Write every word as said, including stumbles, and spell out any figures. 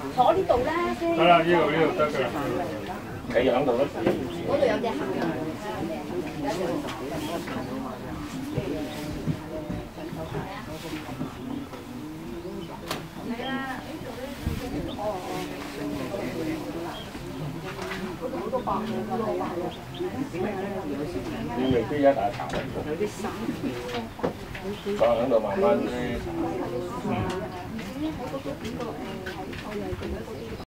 坐呢度啦，先。 得啦，呢度呢度得㗎啦。 企喺度咯。 嗰度有隻行人。係啦，呢度咧。哦哦。嗰度好多白嘅，好多白嘅。 你未必一大茶嚟做。有啲散。坐喺度慢慢咧。嗯。